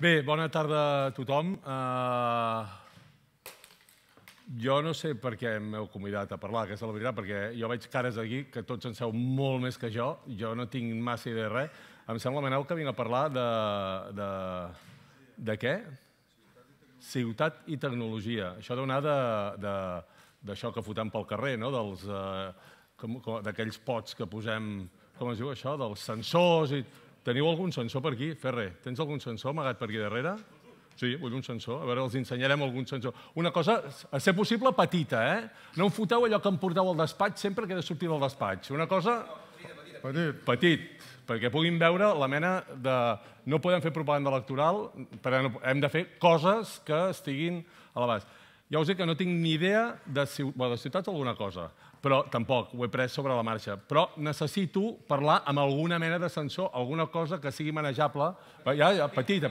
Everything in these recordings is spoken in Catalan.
Bé, bona tarda a tothom. Jo no sé per què m'heu convidat a parlar, aquesta és la veritat, perquè jo veig cares aquí que tots en sabeu molt més que jo no tinc massa idea de res. Em sembla, Manel, que vinc a parlar de què? Ciutat i tecnologia. Això deu anar d'això que fotem pel carrer, no? D'aquells pots que posem, com es diu això? Dels sensors i... Teniu algun sensor per aquí? Ferre, tens algun sensor amagat per aquí darrere? Sí, vull un sensor. A veure, els ensenyarem algun sensor. Una cosa, a ser possible, petita, eh? No em foteu allò que em porteu al despatx sempre que he de sortir del despatx. Una cosa... Petit, perquè puguin veure la mena de... No podem fer propaganda electoral, però hem de fer coses que estiguin a l'abast. Ja us dic que no tinc ni idea de ciutats alguna cosa, però tampoc, ho he pres sobre la marxa. Però necessito parlar amb alguna mena de sensor, alguna cosa que sigui manejable. Ja, petita.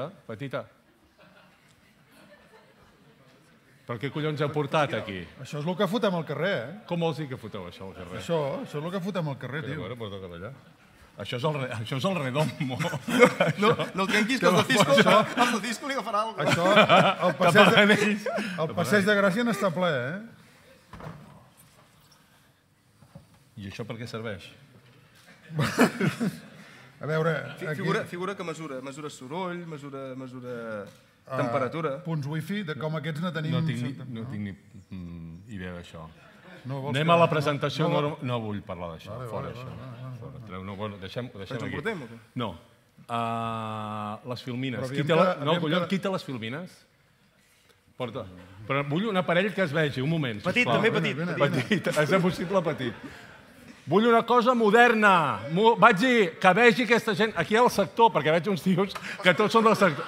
Però què collons heu portat aquí? Això és el que fotem al carrer, eh? Com vols dir que foteu això al carrer? Això és el que fotem al carrer, tio. Porta cap allà. Això és el redomo. No el trenquis, que el de Cisco li agafarà alguna cosa. Això, el passeig de Gràcia n'està ple, eh? I això per què serveix? A veure... Figura que mesura soroll, mesura temperatura. Punts wifi, de com aquests no tenim... No tinc ni idea d'això. Anem a la presentació, no vull parlar d'això, fora això. Deixem Ens ho portem o què? No. Les filmines. Qui té les filmines? Porta. Però vull un aparell que es vegi, un moment, sisplau. Petit, també petit. Petit, és possible petit. Vull una cosa moderna. Vaig dir que vegi aquesta gent aquí al sector, perquè veig uns tios que tots són del sector.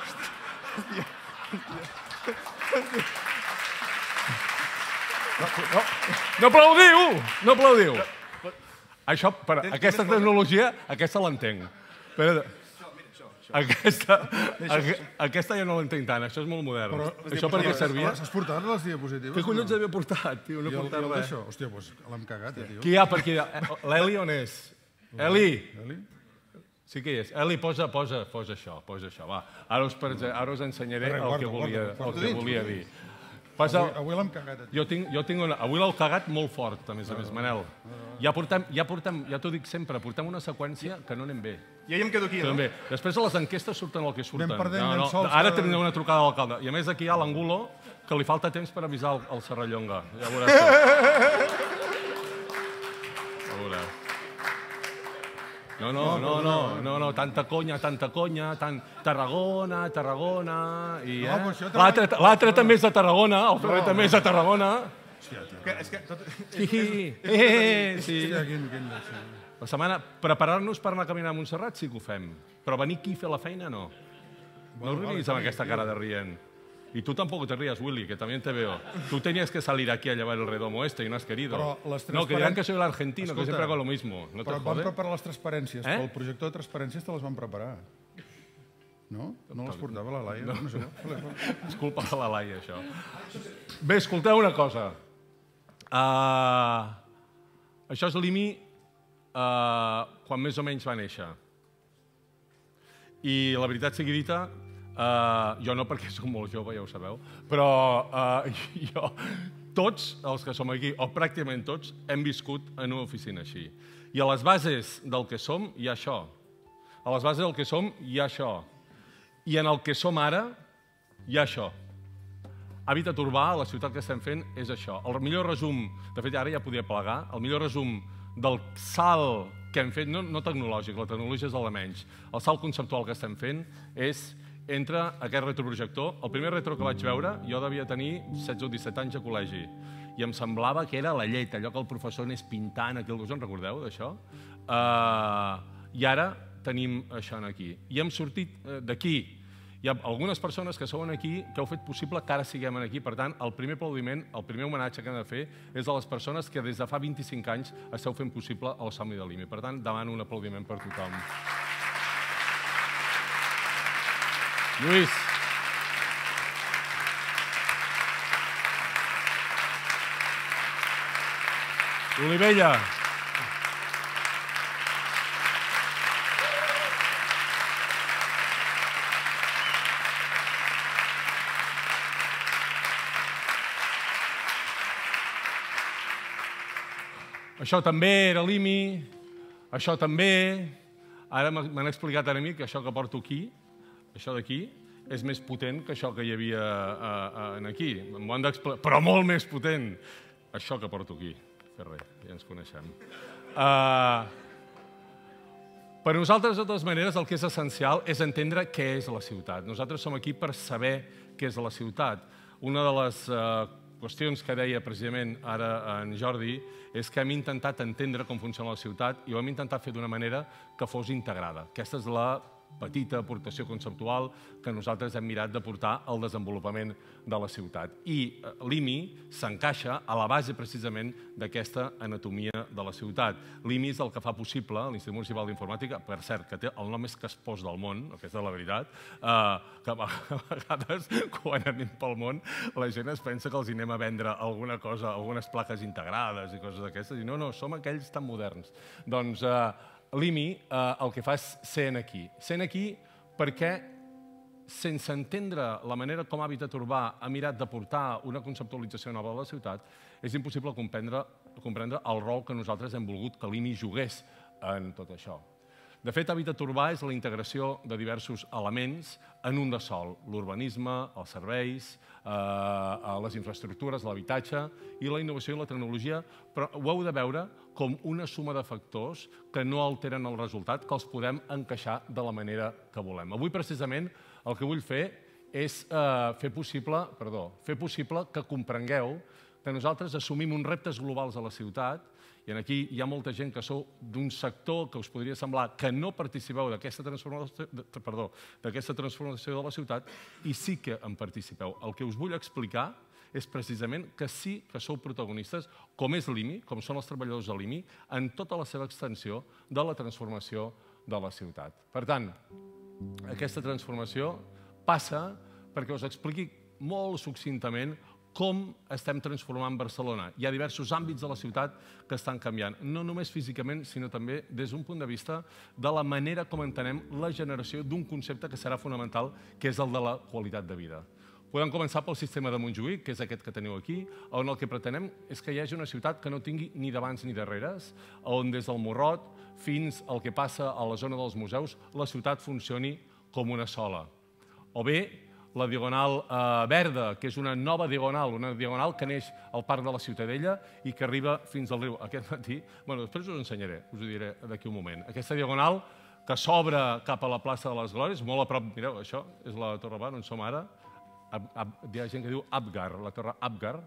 No aplaudiu! No aplaudiu! Això, aquesta tecnologia, aquesta l'entenc. Aquesta ja no l'entenc tant, això és molt modern. Això per què servia? Has portat les diapositives? Què collons havia portat, tio? No he portat res. Hòstia, doncs l'hem cagat, tio. Qui hi ha per aquí? L'Eli on és? Eli? Sí que hi és. Eli, posa això, va. Ara us ensenyaré el que volia dir. Avui l'hem cagat. Avui l'heu cagat molt fort, a més, Manel. Ja t'ho dic sempre, portem una seqüència que no anem bé. Ja em quedo aquí, no? Després a les enquestes surten el que surten. Anem perdent llençols. Ara tenim una trucada a l'alcalde. I a més aquí hi ha l'Angulo, que li falta temps per avisar el Serrallonga. Ja veuràs tu. Ja veuràs. No, tanta conya, Tarragona, l'altre també és de Tarragona, el Ferrer també és de Tarragona. La setmana, preparar-nos per anar a caminar a Montserrat sí que ho fem, però venir aquí a fer la feina no. No riguis amb aquesta cara de rient. Y tú tampoco te rías, Willy, que también te veo. Tú tenías que salir aquí a llevar el redomo este y no has querido. No, que dirán que soy el argentino, que siempre hago lo mismo. ¿No te jode? Però vam preparar les transparències. Pel projector de transparències te les vam preparar. No? No les portava la Laia? És culpa de la Laia, això. Bé, escolteu una cosa. Això és l'IMI quan més o menys va néixer. I la veritat sigui dita, jo no, perquè soc molt jove, ja ho sabeu, però tots els que som aquí, o pràcticament tots, hem viscut en una oficina així. I a les bases del que som hi ha això. A les bases del que som hi ha això. I en el que som ara hi ha això. Hàbitat urbà, la ciutat que estem fent, és això. El millor resum, de fet ara ja podia plegar, el millor resum del salt que hem fet, no tecnològic, la tecnologia és el de menys, el salt conceptual que estem fent és entre aquest retroprojector. El primer retro que vaig veure, jo devia tenir 16 o 17 anys a col·legi, i em semblava que era la llet, allò que el professor anés pintant aquí. Us en recordeu, d'això? I ara tenim això aquí. I hem sortit d'aquí. Hi ha algunes persones que són aquí que heu fet possible que ara siguem aquí. Per tant, el primer aplaudiment, el primer homenatge que hem de fer és a les persones que des de fa 25 anys esteu fent possible el somni de l'IMI. Per tant, demano un aplaudiment per tothom. Lluís. Olivella. això també era l'IMI, això també... Ara m'han explicat a mi que això que porto aquí, això d'aquí, és més potent que això que hi havia aquí. M'ho han d'explicar, però molt més potent. Això que porto aquí. Que res, ja ens coneixem. Per nosaltres, de totes maneres, el que és essencial és entendre què és la ciutat. Nosaltres som aquí per saber què és la ciutat. Una de les qüestions que deia precisament ara en Jordi és que hem intentat entendre com funciona la ciutat i ho hem intentat fer d'una manera que fos integrada. Aquesta és la petita aportació conceptual que nosaltres hem mirat de portar al desenvolupament de la ciutat. I l'IMI s'encaixa a la base precisament d'aquesta anatomia de la ciutat. L'IMI és el que fa possible, l'Institut Municipal d'Informàtica, per cert, que té el nom més caspós del món, aquesta és la veritat, que a vegades, quan anem pel món, la gent es pensa que els anem a vendre alguna cosa, algunes plaques integrades i coses d'aquestes, i no, som aquells tan moderns. Doncs l'IMI el que fa és ser aquí. Ser aquí perquè, sense entendre la manera com Hàbitat Urbà ha mirat de portar una conceptualització nova de la ciutat, és impossible comprendre el rol que nosaltres hem volgut que l'IMI jugués en tot això. De fet, Hàbitat Urbà és la integració de diversos elements en un de sol. L'urbanisme, els serveis, les infraestructures, l'habitatge i la innovació i la tecnologia, però ho heu de veure com una suma de factors que no alteren el resultat, que els podem encaixar de la manera que volem. Avui, precisament, el que vull fer és fer possible que comprengueu que nosaltres assumim uns reptes globals a la ciutat. I aquí hi ha molta gent que sou d'un sector que us podria semblar que no participeu d'aquesta transformació de la ciutat i sí que en participeu. El que us vull explicar és precisament que sí que sou protagonistes, com és l'IMI, com són els treballadors de l'IMI, en tota la seva extensió de la transformació de la ciutat. Per tant, aquesta transformació passa perquè us expliqui molt succintament com estem transformant Barcelona. Hi ha diversos àmbits de la ciutat que estan canviant, no només físicament, sinó també des d'un punt de vista de la manera com entenem la generació d'un concepte que serà fonamental, que és el de la qualitat de vida. Podem començar pel sistema de Montjuïc, que és aquest que teniu aquí, on el que pretenem és que hi hagi una ciutat que no tingui ni d'abans ni darreres, on des del Morrot fins al que passa a la zona dels museus, la ciutat funcioni com una sola. O bé, la Diagonal Verda, que és una nova diagonal que neix al Parc de la Ciutadella i que arriba fins al riu. Aquest matí, després us ho ensenyaré, us ho diré d'aquí un moment. Aquesta diagonal que s'obre cap a la plaça de les Glòries, molt a prop, mireu, això és la Torre Bar, on som ara. Hi ha gent que diu Abgar, la Torre Abgar,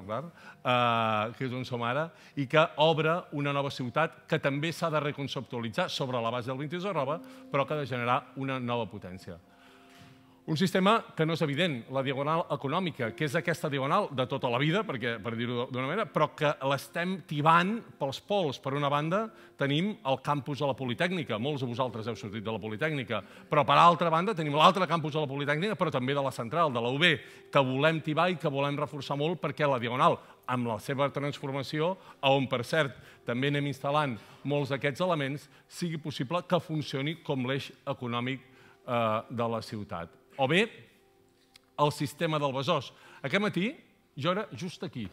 que és on som ara, i que obre una nova ciutat que també s'ha de reconceptualitzar sobre la base del 22 de roba, però que ha de generar una nova potència. Un sistema que no és evident, la diagonal econòmica, que és aquesta diagonal de tota la vida, per dir-ho d'una manera, però que l'estem tibant pels pols. Per una banda, tenim el campus de la Politècnica, molts de vosaltres heu sortit de la Politècnica, però per altra banda tenim l'altre campus de la Politècnica, però també de la Central, de la UB, que volem tibar i que volem reforçar molt perquè la diagonal, amb la seva transformació, on, per cert, també anem instal·lant molts d'aquests elements, sigui possible que funcioni com l'eix econòmic de la ciutat. O bé, el sistema del Besòs. Aquest matí, jo era just aquí,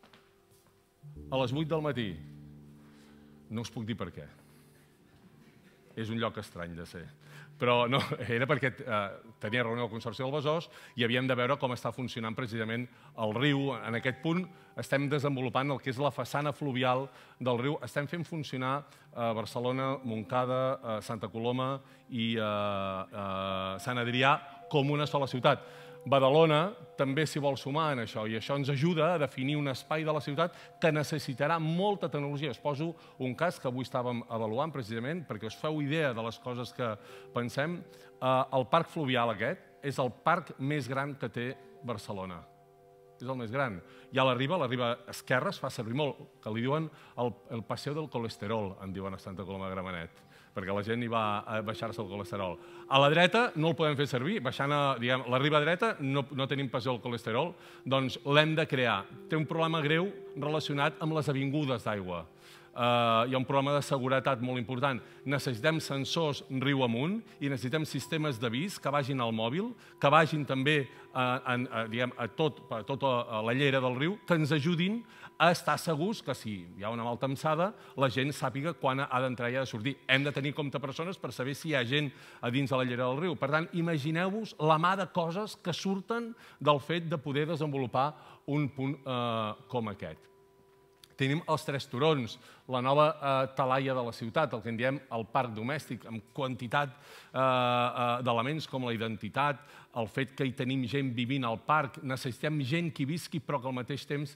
a les 8 del matí. No us puc dir per què. És un lloc estrany de ser. Però no, era perquè tenia reunió del Consorci del Besòs i havíem de veure com està funcionant precisament el riu. En aquest punt estem desenvolupant el que és la façana fluvial del riu. Estem fent funcionar Barcelona, Montcada, Santa Coloma i Sant Adrià com una sola ciutat. Badalona també s'hi vol sumar en això, i això ens ajuda a definir un espai de la ciutat que necessitarà molta tecnologia. Us poso un cas que avui estàvem avaluant precisament perquè us feu idea de les coses que pensem. El parc fluvial aquest és el parc més gran que té Barcelona. És el més gran. I a la riba esquerra es fa servir molt, que li diuen el Paseo del Colesterol, en diuen a Santa Coloma de Gramenet, perquè la gent hi va a baixar-se el colesterol. A la dreta no el podem fer servir, baixant a la riba dreta no tenim Paseo del Colesterol, doncs l'hem de crear. Té un problema greu relacionat amb les avingudes d'aigua. Hi ha un problema de seguretat molt important. Necessitem sensors riu amunt i necessitem sistemes d'avís que vagin al mòbil, que vagin també a tota la llera del riu, que ens ajudin estar segurs que si hi ha una maltemsada, la gent sàpiga quan ha d'entrar i ha de sortir. Hem de tenir en compte persones per saber si hi ha gent a dins de la llera del riu. Per tant, imagineu-vos la mà de coses que surten del fet de poder desenvolupar un punt com aquest. Tenim els 3 turons, la nova talaia de la ciutat, el que en diem el parc domèstic, amb quantitat d'elements com la identitat, el fet que hi tenim gent vivint al parc, necessitem gent que hi visqui però que al mateix temps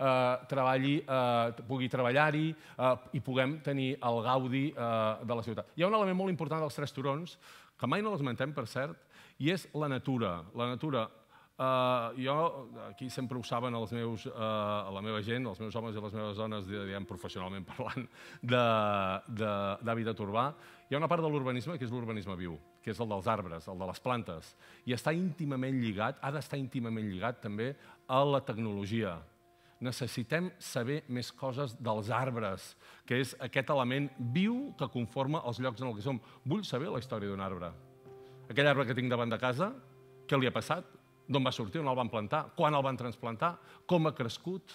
pugui treballar-hi i puguem tenir el gaudi de la ciutat. Hi ha un element molt important dels 3 turons, que mai no l'esmentem, per cert, i és la natura. La natura. Jo, aquí sempre ho saben la meva gent, els meus homes i les meves dones, diguem, professionalment parlant, d'hàbitat urbà, hi ha una part de l'urbanisme que és l'urbanisme viu, que és el dels arbres, el de les plantes, i està íntimament lligat, ha d'estar íntimament lligat també a la tecnologia. Necessitem saber més coses dels arbres, que és aquest element viu que conforma els llocs en els que som. Vull saber la història d'un arbre. Aquell arbre que tinc davant de casa, què li ha passat? D'on va sortir, on el van plantar, quan el van transplantar, com ha crescut,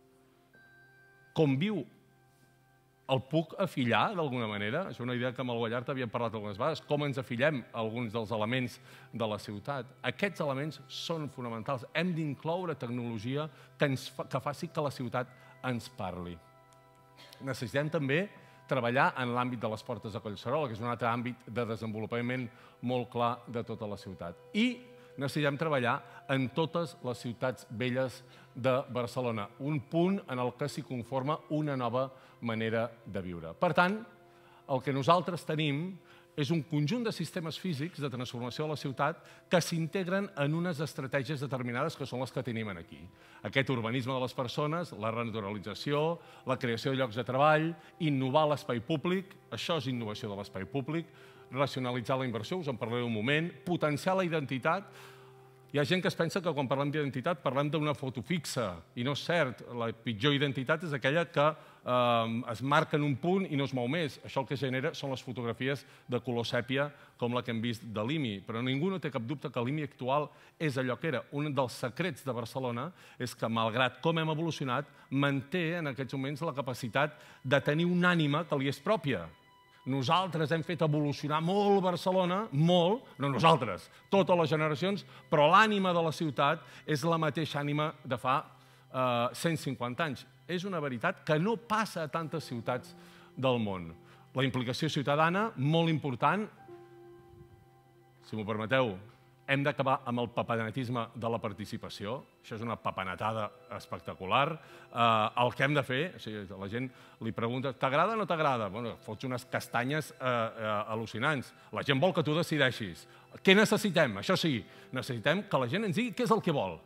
com viu. El puc afillar d'alguna manera? És una idea que amb el Guallart havíem parlat algunes vegades. Com ens afillem alguns dels elements de la ciutat? Aquests elements són fonamentals. Hem d'incloure tecnologia que faci que la ciutat ens parli. Necessitem també treballar en l'àmbit de les portes de Collserola, que és un altre àmbit de desenvolupament molt clar de tota la ciutat. I necessitem treballar en totes les ciutats velles de Barcelona, un punt en el que s'hi conforma una nova manera de viure. Per tant, el que nosaltres tenim és un conjunt de sistemes físics de transformació de la ciutat que s'integren en unes estratègies determinades que són les que tenim aquí. Aquest urbanisme de les persones, la renaturalització, la creació de llocs de treball, innovar l'espai públic, això és innovació de l'espai públic, racionalitzar la inversió, us en parlaré un moment, potenciar la identitat. Hi ha gent que es pensa que quan parlem d'identitat parlem d'una foto fixa, i no és cert. La pitjor identitat és aquella que es marca en un punt i no es mou més. Això el que genera són les fotografies de color sèpia, com la que hem vist de l'IMI. Però ningú no té cap dubte que l'IMI actual és allò que era. Un dels secrets de Barcelona és que, malgrat com hem evolucionat, manté en aquests moments la capacitat de tenir una ànima que li és pròpia. Nosaltres hem fet evolucionar molt Barcelona, molt, no nosaltres, totes les generacions, però l'ànima de la ciutat és la mateixa ànima de fa 150 anys. És una veritat que no passa a tantes ciutats del món. La implicació ciutadana, molt important. Si m'ho permeteu, hem d'acabar amb el papanetisme de la participació. Això és una papanetada espectacular. El que hem de fer, la gent li pregunta, t'agrada o no t'agrada? Bueno, fots unes castanyes al·lucinants. La gent vol que tu decideixis. Què necessitem? Això sí, necessitem que la gent ens digui què és el que vol.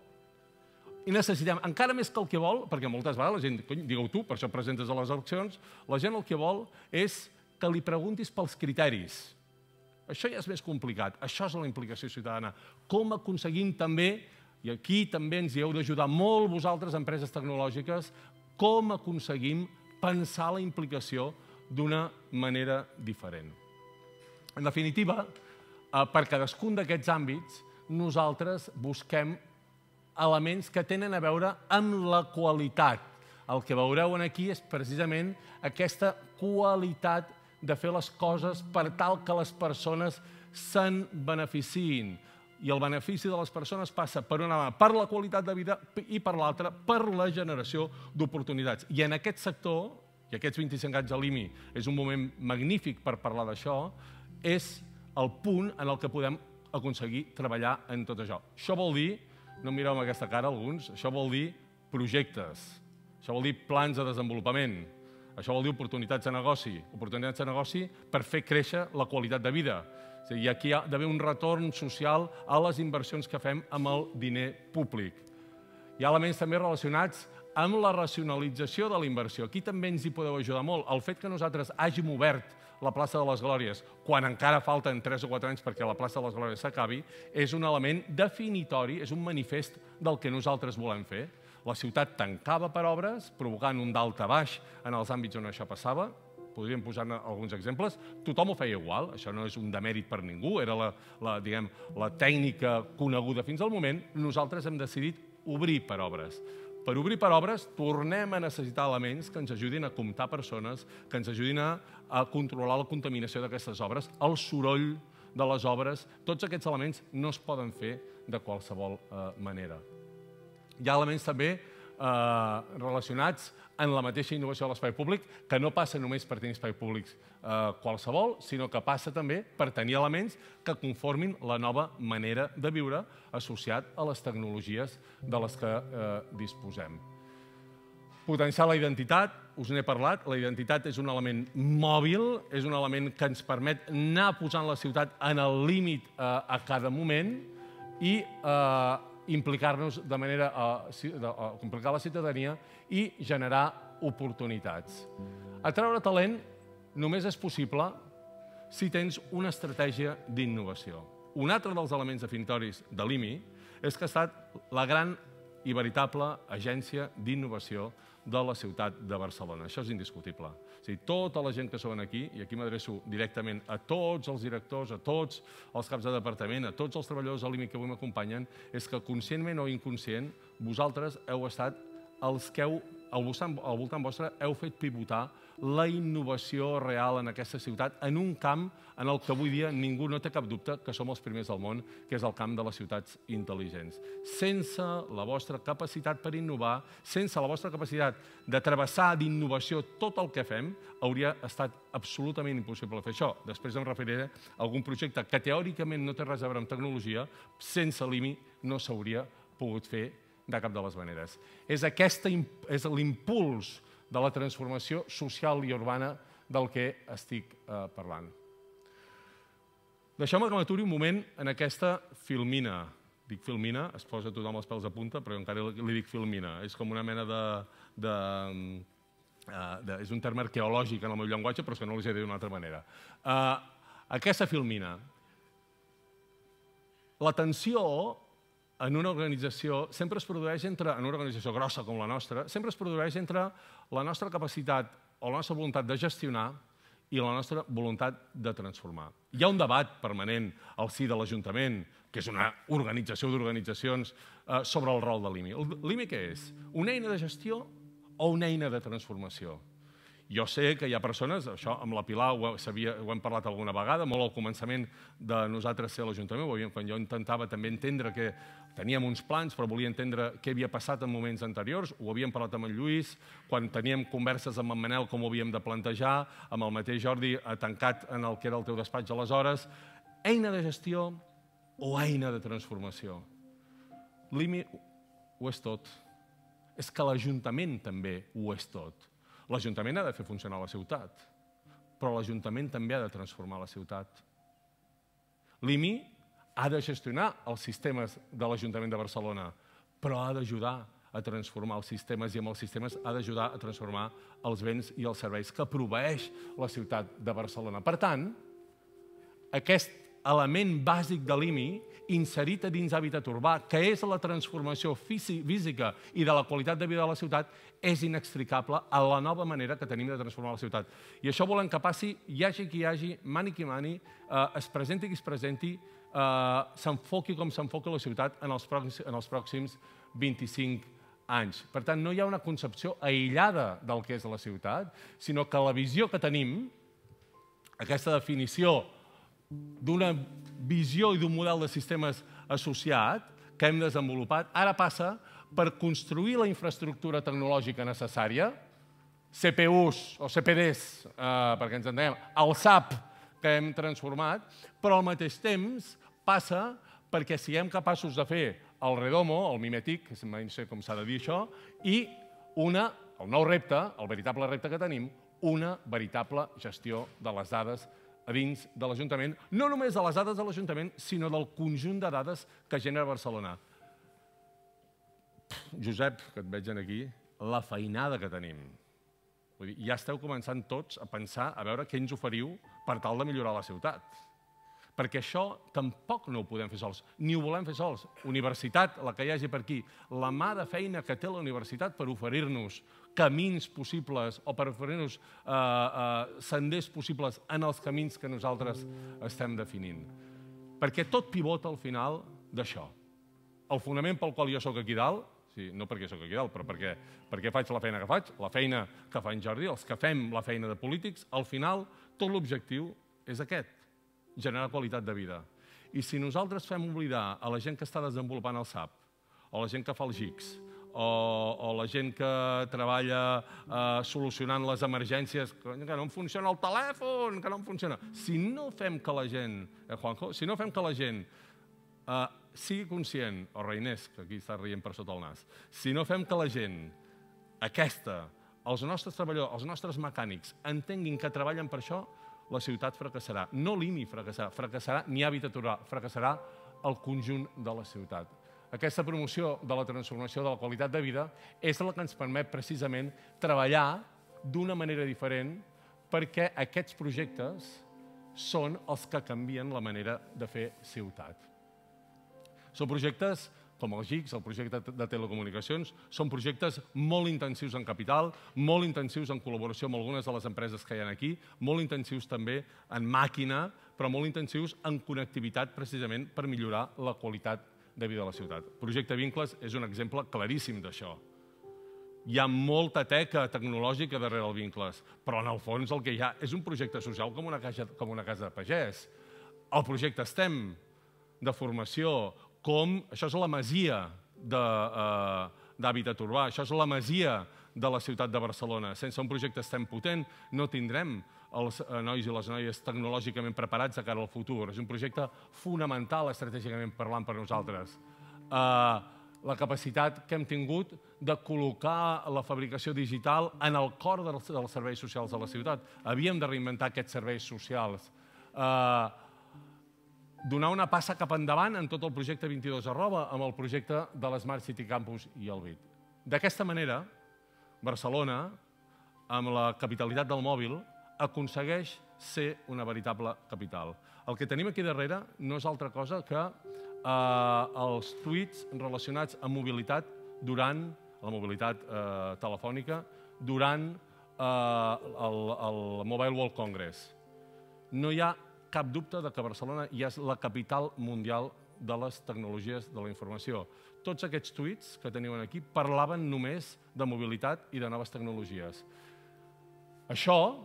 I necessitem, encara més que el que vol, perquè moltes vegades la gent, digueu tu, per això presentes a les eleccions, la gent el que vol és que li preguntis pels criteris. Això ja és més complicat. Això és la implicació ciutadana. Com aconseguim també, i aquí també ens hi heu d'ajudar molt vosaltres, empreses tecnològiques, com aconseguim pensar la implicació d'una manera diferent. En definitiva, per cadascun d'aquests àmbits, nosaltres busquem elements que tenen a veure amb la qualitat. El que veureu aquí és precisament aquesta qualitat de fer les coses per tal que les persones se'n beneficiïn. I el benefici de les persones passa, per una mà, per la qualitat de vida i per l'altra, per la generació d'oportunitats. I en aquest sector, i aquests 25 anys a l'IMI és un moment magnífic per parlar d'això, és el punt en el que podem aconseguir treballar en tot això. Això vol dir, no mireu amb aquesta cara alguns, això vol dir projectes, això vol dir plans de desenvolupament, això vol dir oportunitats de negoci per fer créixer la qualitat de vida. I aquí hi ha d'haver un retorn social a les inversions que fem amb el diner públic. Hi ha elements també relacionats amb la racionalització de la inversió. Aquí també ens hi podeu ajudar molt. El fet que nosaltres hàgim obert la plaça de les Glòries, quan encara falten 3 o 4 anys perquè la plaça de les Glòries s'acabi, és un element definitori, és un manifest del que nosaltres volem fer. La ciutat tancava per obres, provocant un daltabaix en els àmbits on això passava. Podríem posar alguns exemples. Tothom ho feia igual, això no és un demèrit per ningú, era la tècnica coneguda fins al moment. Nosaltres hem decidit obrir per obres. per obrir per obres, tornem a necessitar elements que ens ajudin a comptar persones, que ens ajudin a controlar la contaminació d'aquestes obres, el soroll de les obres. Tots aquests elements no es poden fer de qualsevol manera. Hi ha elements també relacionats en la mateixa innovació de l'espai públic, que no passa només per tenir espai públics qualsevol, sinó que passa també per tenir elements que conformin la nova manera de viure associat a les tecnologies de les que disposem. Potenciar la identitat, us n'he parlat, la identitat és un element mòbil, és un element que ens permet anar posant la ciutat en el límit a cada moment i implicar-nos de manera a complicar la ciutadania i generar oportunitats. Atraure talent només és possible si tens una estratègia d'innovació. Un altre dels elements definitoris de l'IMI és que ha estat la gran i veritable agència d'innovació de la ciutat de Barcelona. Això és indiscutible. O sigui, tota la gent que són aquí, i aquí m'adreço directament a tots els directors, a tots els caps de departament, a tots els treballadors de l'IMI que avui m'acompanyen, és que conscientment o inconscient, vosaltres heu estat els que al voltant vostre heu fet pivotar la innovació real en aquesta ciutat en un camp en el que avui dia ningú no té cap dubte que som els primers del món, que és el camp de les ciutats intel·ligents. Sense la vostra capacitat per innovar, sense la vostra capacitat de travessar d'innovació tot el que fem, hauria estat absolutament impossible fer això. Després em referiré a algun projecte que teòricament no té res a veure amb tecnologia, sense l'IMI no s'hauria pogut fer de cap de les maneres. És l'impuls de la transformació social i urbana del que estic parlant. Deixeu-me que m'aturi un moment en aquesta filmina. Dic filmina, es posa tothom els pèls a punta, però jo encara li dic filmina. És com una mena és un terme arqueològic en el meu llenguatge, però és que no els he dit d'una altra manera. Aquesta filmina. La tensió en una organització sempre es produeix en una organització grossa com la nostra, sempre es produeix entre la nostra capacitat o la nostra voluntat de gestionar i la nostra voluntat de transformar. Hi ha un debat permanent al si de l'Ajuntament, que és una organització d'organitzacions, sobre el rol de l'IMI. L'IMI què és? Una eina de gestió o una eina de transformació? Jo sé que hi ha persones, això amb la Pilar ho hem parlat alguna vegada, molt al començament de nosaltres ser a l'Ajuntament, quan jo intentava també entendre que teníem uns plans, però volia entendre què havia passat en moments anteriors, ho havíem parlat amb en Lluís, quan teníem converses amb en Manel com ho havíem de plantejar, amb el mateix Jordi tancat en el que era el teu despatx aleshores. Eina de gestió o eina de transformació? L'IMI ho és tot. És que l'Ajuntament també ho és tot. L'Ajuntament ha de fer funcionar la ciutat, però l'Ajuntament també ha de transformar la ciutat. L'IMI ha de gestionar els sistemes de l'Ajuntament de Barcelona, però ha d'ajudar a transformar els sistemes i amb els sistemes ha d'ajudar a transformar els béns i els serveis que proveeix la ciutat de Barcelona. Per tant, aquest element bàsic de l'IMI inserit a dins Hàbitat Urbà, que és la transformació física i de la qualitat de vida de la ciutat, és inextricable a la nova manera que tenim de transformar la ciutat. I això volem que passi, hi hagi qui hi hagi, mani qui mani, es presenti qui es presenti, s'enfoqui com s'enfoqui la ciutat en els pròxims 25 anys. Per tant, no hi ha una concepció aïllada del que és la ciutat, sinó que la visió que tenim, aquesta definició d'una visió i d'un model de sistemes associat que hem desenvolupat, ara passa per construir la infraestructura tecnològica necessària, CPUs o CPDs, perquè ens entenem, el SAP que hem transformat, però al mateix temps passa perquè siguem capaços de fer el Redomo, el Mimetic, no sé com s'ha de dir això, i el nou repte, el veritable repte que tenim, una veritable gestió de les dades a dins de l'Ajuntament, no només de les dades de l'Ajuntament, sinó del conjunt de dades que genera Barcelona. Josep, que et veig aquí, la feinada que tenim. Ja esteu començant tots a pensar, a veure què ens oferiu per tal de millorar la ciutat. Perquè això tampoc no ho podem fer sols, ni ho volem fer sols. Universitat, la que hi hagi per aquí, la mà de feina que té la universitat per oferir-nos camins possibles o per oferir-nos senders possibles en els camins que nosaltres estem definint. Perquè tot pivota al final d'això. El fonament pel qual jo soc aquí dalt, no perquè sóc aquí dalt, però perquè faig la feina que faig, la feina que fa en Jordi, els que fem la feina de polítics, al final tot l'objectiu és aquest, generar qualitat de vida. I si nosaltres fem oblidar a la gent que està desenvolupant el SAP, o la gent que fa els GICs, o la gent que treballa solucionant les emergències, que no em funciona el telèfon, que no em funciona. Si no fem que la gent, Juanjo, si no fem que la gent sigui conscient, o Reinés, que aquí està rient per sota el nas, si no fem que la gent aquesta, els nostres treballadors, els nostres mecànics, entenguin que treballen per això, la ciutat fracassarà. No l'IMI fracassarà ni Hàbitat Rural, fracassarà el conjunt de la ciutat. Aquesta promoció de la transformació de la qualitat de vida és la que ens permet precisament treballar d'una manera diferent perquè aquests projectes són els que canvien la manera de fer ciutat. Són projectes com els GICs, el projecte de telecomunicacions, són projectes molt intensius en capital, molt intensius en col·laboració amb algunes de les empreses que hi ha aquí, molt intensius també en màquina, però molt intensius en connectivitat precisament per millorar la qualitat de vida de la ciutat. El projecte Vincles és un exemple claríssim d'això. Hi ha molta teca tecnològica darrere el Vincles, però en el fons el que hi ha és un projecte social com una casa de pagès. El projecte STEM, de formació, això és la masia d'hàbitat urbà, això és la masia de la ciutat de Barcelona. Sense un projecte STEM potent no tindrem els nois i les noies tecnològicament preparats de cara al futur. És un projecte fonamental estratègicament parlant per nosaltres. La capacitat que hem tingut de col·locar la fabricació digital en el cor dels serveis socials de la ciutat. Havíem de reinventar aquests serveis socials. Donar una passa cap endavant en tot el projecte 22 amb el projecte de l'Smart City Campus i el BIT. D'aquesta manera, Barcelona, amb la capitalitat del mòbil, aconsegueix ser una veritable capital. El que tenim aquí darrere no és altra cosa que els tuits relacionats amb mobilitat durant la mobilitat telefònica, durant el Mobile World Congress. No hi ha cap dubte que Barcelona ja és la capital mundial de les tecnologies de la informació. Tots aquests tuits que teniu aquí parlaven només de mobilitat i de noves tecnologies. Això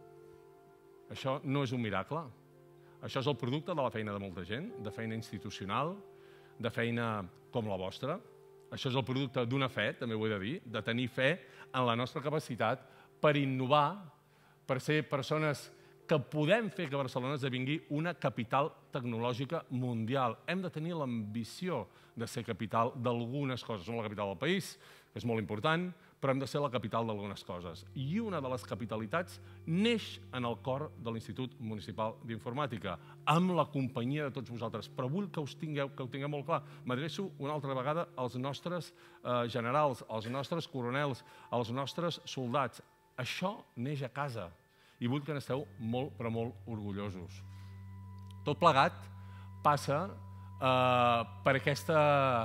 no és un miracle. Això és el producte de la feina de molta gent, de feina institucional, de feina com la vostra. Això és el producte d'una fe, també ho he de dir, de tenir fe en la nostra capacitat per innovar, per ser persones que podem fer que Barcelona esdevingui una capital tecnològica mundial. Hem de tenir l'ambició de ser capital d'algunes coses. Som la capital del país, que és molt important, però hem de ser la capital d'algunes coses. I una de les capitalitats neix en el cor de l'Institut Municipal d'Informàtica, amb la companyia de tots vosaltres. Però vull que ho tingueu molt clar. M'adreço una altra vegada als nostres generals, als nostres coronels, als nostres soldats. Això neix a casa. I vull que n'esteu molt, però molt orgullosos. Tot plegat passa per aquesta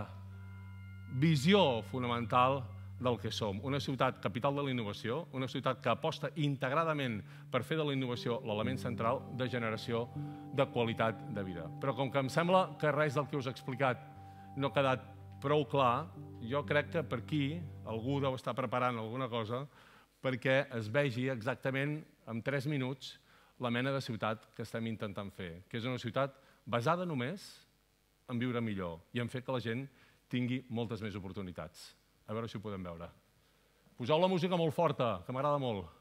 visió fonamental del que som. Una ciutat capital de la innovació, una ciutat que aposta integradament per fer de la innovació l'element central de generació de qualitat de vida. Però com que em sembla que res del que us he explicat no ha quedat prou clar, jo crec que per aquí algú deu estar preparant alguna cosa perquè es vegi exactament en 3 minuts la mena de ciutat que estem intentant fer, que és una ciutat basada només en viure millor i en fer que la gent tingui moltes més oportunitats. A veure si ho podem veure. Poseu la música molt forta, que m'agrada molt.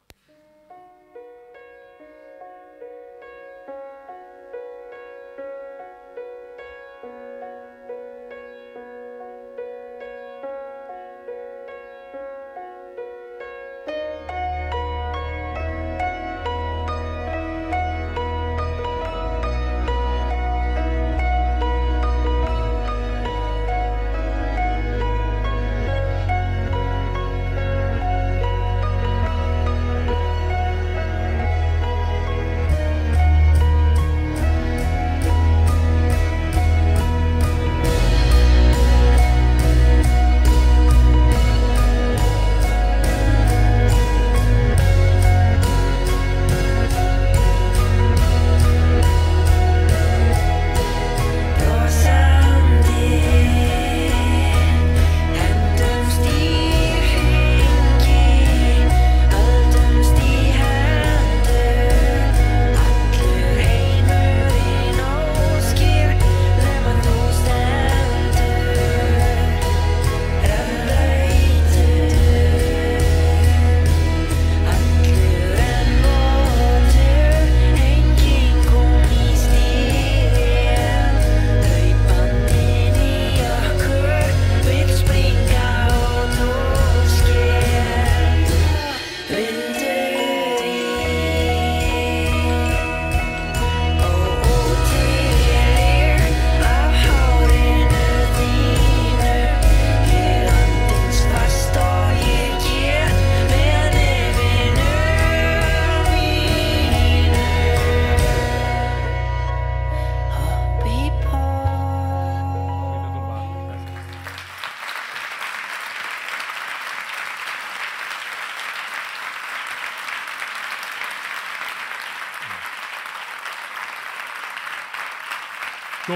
Tu.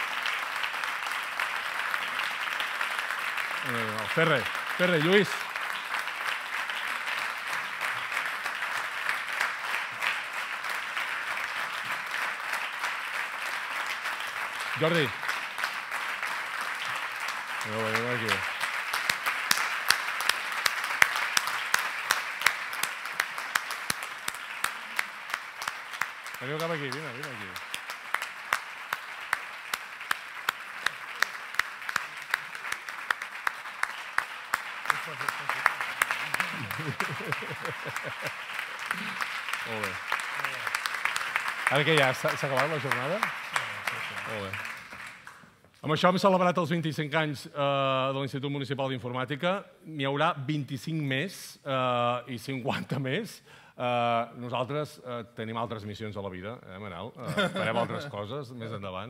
Ferre, Lluís. Jordi. Veniu aquí. Veniu cap aquí, vine aquí. Molt bé. Ara que ja s'ha acabat la jornada? Molt bé. Amb això hem celebrat els 25 anys de l'Institut Municipal d'Informàtica. N'hi haurà 25 més i 50 més. Nosaltres tenim altres missions a la vida, Manel? Farem altres coses més endavant.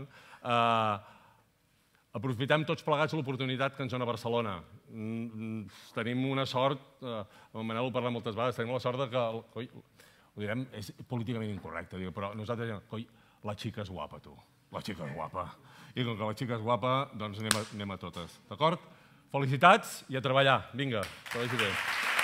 Aprofitem tots plegats l'oportunitat que ens dona Barcelona. Tenim una sort, amb en Manel ho parlem moltes vegades, tenim la sort que, ho direm, és políticament incorrecte, però nosaltres diem, coi, la xica és guapa, tu, la xica és guapa. I com que la xica és guapa, doncs anem a totes, d'acord? Felicitats i a treballar. Vinga, que vagi bé.